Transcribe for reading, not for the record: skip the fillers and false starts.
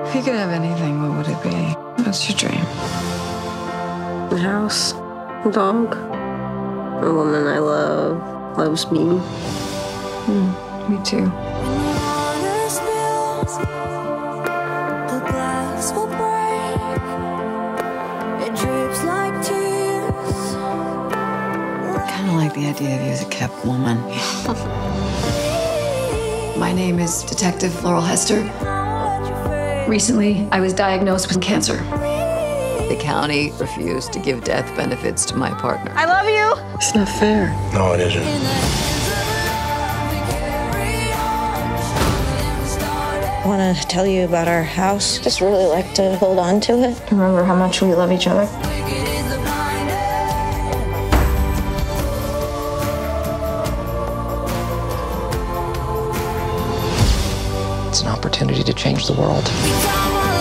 If you could have anything, what would it be? What's your dream? A house, a dog, a woman I love loves me. Me too. Kind of like the idea of you as a kept woman. My name is Detective Laurel Hester. Recently, I was diagnosed with cancer. The county refused to give death benefits to my partner. I love you. It's not fair. No, it isn't. I want to tell you about our house. Just really like to hold on to it. Remember how much we love each other. It's an opportunity to change the world.